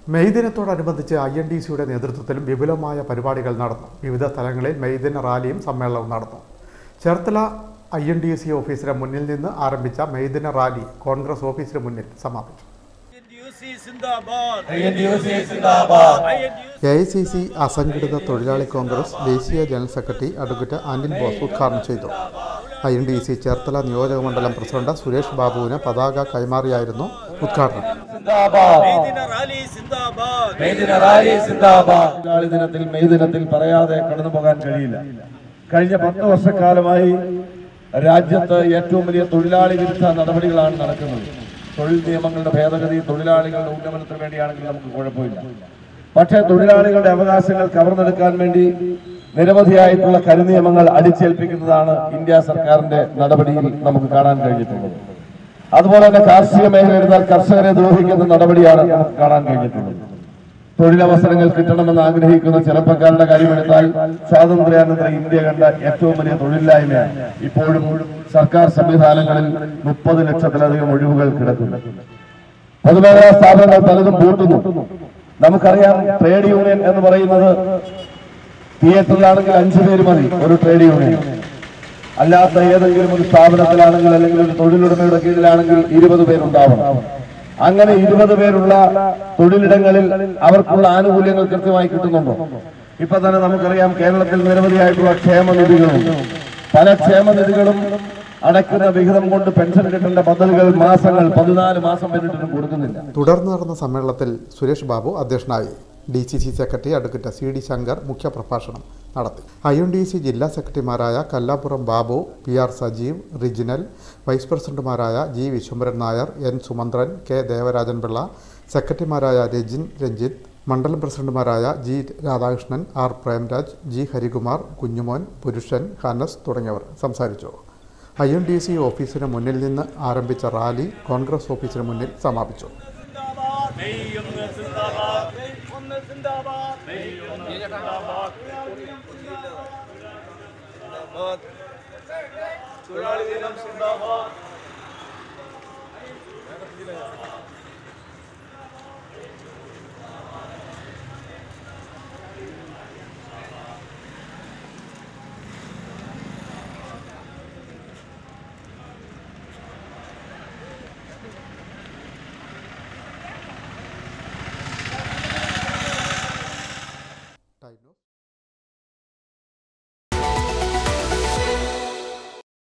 May ദിനത്തോടനുബന്ധിച്ച് INDC-യുടെ നേതൃത്വത്തിലും വിപുലമായ പരിപാടികൾ നടന്നു. വിവിധ സ്ഥലങ്ങളിൽ മെയ് ദിന റാലിയും സമ്മേളനവും നടന്നു. ചേർത്തല INDC ഓഫീസിന് മുന്നിൽ നിന്ന് ആരംഭിച്ച മെയ് ദിന റാലി കോൺഗ്രസ് ഓഫീസിന് മുന്നിൽ സമാപിച്ചു. AICC അസംഘടിത തൊഴിലാളി കോൺഗ്രസ് ദേശീയ general secretary advocate Antony Bose ഉദ്ഘാടനം ചെയ്തു. INDC ചേർത്തല നിയോജകമണ്ഡലം പ്രസിഡന്റ് സുരേഷ് ബാബുവിന് പതാക കൈമാറിയായിരുന്നു ഉദ്ഘാടനം. മെയ് ദിനത്തിൽ പറയാതെ കടന്നുപോകാൻ കഴിയില്ല. കഴിഞ്ഞ 10 വർഷക്കാലമായി രാജ്യത്ത് ഏറ്റവും വലിയ തൊഴിലാളി വിരുദ്ധ നടപടികളാണ് നടക്കുന്നത്. തൊഴിൽ നിയമങ്ങളുടെ ഭേദഗതി തൊഴിലാളികളുടെ ഉന്നമനത്തിന് വേണ്ടിയാണെങ്കിൽ നമുക്ക് കുഴപ്പമില്ല. പക്ഷേ തൊഴിലാളികളുടെ അവകാശങ്ങൾ കവർന്നെടുക്കാൻ വേണ്ടി നിരവധിയായിട്ടുള്ള കരുനിയമങ്ങൾ അടിച്ചേൽപ്പിക്കുന്നതാണ് ഇന്ത്യ സർക്കാരിന്റെ നടപടിയിൽ നമുക്ക് കാണാൻ കഴിഞ്ഞിട്ടുള്ളത്. അതുപോലെ തന്നെ കാർഷിക മേഖല എടുത്താൽ കർഷകരെ ദ്രോഹിക്കുന്ന നടപടിയാണ് നമുക്ക് കാണാൻ കഴിഞ്ഞിട്ടുള്ളത്. തൊഴിലവസരങ്ങൾ കിട്ടണമെന്ന് ആഗ്രഹിക്കുന്ന ചെറുപ്പക്കാരുടെ കാര്യമെടുത്താൽ സ്വാതന്ത്ര്യാനന്തര ഇന്ത്യ കണ്ട ഏറ്റവും വലിയ തൊഴിലില്ലായ്മയാണ്. ഇപ്പോഴും സർക്കാർ സംവിധാനങ്ങളിൽ 30 ലക്ഷത്തിലധികം ഒഴിവുകൾ കിടക്കുന്നു. പൊതുമേഖലാ സ്ഥാപനങ്ങൾ പലതും പൂട്ടുന്നു. നമുക്കറിയാം, ട്രേഡ് യൂണിയൻ എന്ന് പറയുന്നത് തിയേറ്ററിലാണെങ്കിൽ 5 പേര് മതി ഒരു ട്രേഡ് യൂണിയൻ. അല്ലാത്ത ഏതെങ്കിലും ഒരു സ്ഥാപനത്തിലാണെങ്കിൽ അല്ലെങ്കിൽ ഒരു തൊഴിലുടമയുടെ കീഴിലാണെങ്കിൽ 20 പേരുണ്ടാവണം. അങ്ങനെ 20 പേരുള്ള തൊഴിലിടങ്ങളിൽ അവർക്കുള്ള ആനുകൂല്യങ്ങൾ കൃത്യമായി കിട്ടുന്നുണ്ടോ? ഇപ്പൊ തന്നെ നമുക്കറിയാം, കേരളത്തിൽ നിരവധിയായിട്ടുള്ള ക്ഷേമനിധികളുണ്ട്. പല ക്ഷേമനിധികളും അടയ്ക്കുന്ന വിഹിതം കൊണ്ട് പെൻഷൻ കിട്ടേണ്ട പദ്ധതികൾ മാസങ്ങൾ 14 മാസം പിന്നിട്ടും കൊടുക്കുന്നില്ല. തുടർന്ന് നടന്ന സമ്മേളനത്തിൽ സുരേഷ് ബാബു അധ്യക്ഷനായി. DCC secretary advocate CD Shankar മുഖ്യപ്രഭാഷണം നടത്തി. INDC ജില്ലാ സെക്രട്ടറിമാരായ കല്ലാപുറം ബാബു, PR സജീവ്, റിജിനൽ, വൈസ് പ്രസിഡന്റുമാരായ G Vishwambharan Nair, N Sumanthran, K Devarajan Pillai, സെക്രട്ടറിമാരായ രജിൻ രഞ്ജിത്ത്, മണ്ഡലം പ്രസിഡന്റുമാരായ G Radhakrishnan, R Premraj, G Harikumar, Kunjumon, പുരുഷൻ, ഹനസ് തുടങ്ങിയവർ സംസാരിച്ചു. INDC ഓഫീസിന് മുന്നിൽ നിന്ന് ആരംഭിച്ച റാലി കോൺഗ്രസ് ഓഫീസിന് മുന്നിൽ സമാപിച്ചു. തൊഴിലാളി ദിനം സിന്ദാബാദ്.